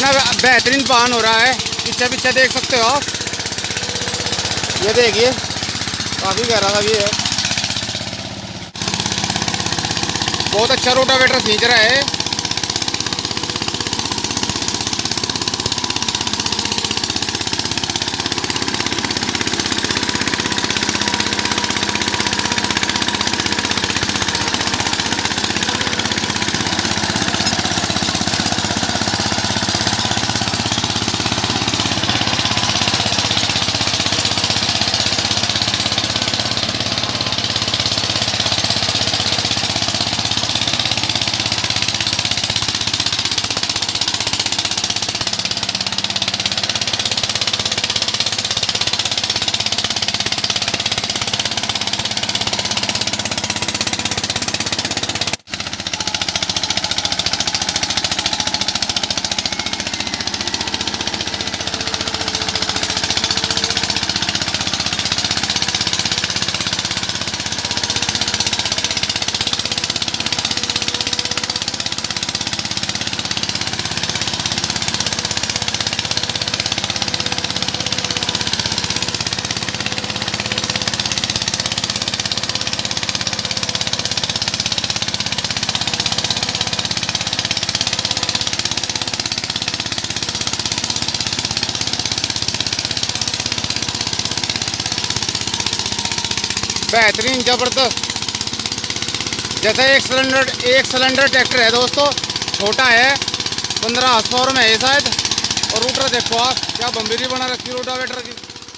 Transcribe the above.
कितना बेहतरीन वाहन हो रहा है। पीछे पीछे देख सकते हो आप, ये देखिए काफ़ी गहरा सा भी है। बहुत अच्छा रोटावेटर खींच रहा है। बेहतरीन ज़बरदस्त। जैसे एक सिलेंडर ट्रैक्टर है दोस्तों, छोटा है, 15 हॉर्स पावर में है शायद। और रोटर देखो आप, क्या बम्बीरी बना रखी रोटावेटर की।